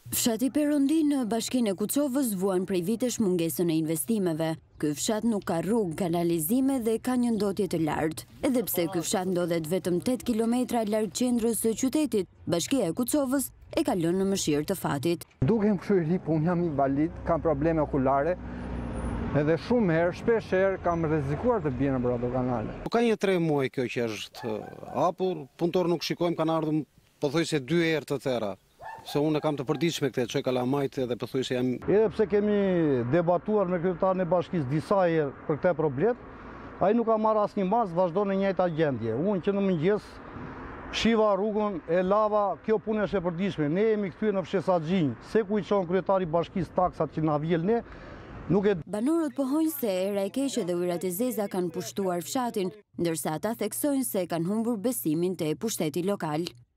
Fshati Perondi në bashkinë e Kuçovës vuan prej vitesh mungesën e investimeve. Ky fshat nuk ka rrugë, kanalizime dhe ka një ndotje të lartë. Edhe pse ky fshat ndodhet vetëm 8 kilometra larg qendrës së qytetit, Bashkia e Kuçovës e ka lënë në mëshirë të fatit. Dukem kështu i ri, unë jam invalid, kam probleme okulare, edhe shumë herë, shpesh herë kam rrezikuar të bie nëpër ato kanale. Ka një 3 muaj kjo që është hapur, punëtor nuk shikojmë, kanë ardhur pothuajse 2 herë të tëra. Se unë kam të përditshme këtë, çoj kalamajt dhe pothuajse jam. Edhe pse kemi debatuar me kryetarin e bashkisë disa herë për këtë problem, ai nuk ka marrë asnjë mas, vazhdon në njëjtë gjendje. Unë që në mëngjes shiva rrugën e lava, kjo punë është e përditshme. Ne jemi kthyer në fshat Saxhinj, se ku i çon kryetari i bashkisë taksat që na vjel ne. Banorët pohojnë se era e keqe dhe ujërat e zeza kanë pushtuar fshatin, ndërsa ata theksojnë se kanë humbur besimin te pushteti lokal.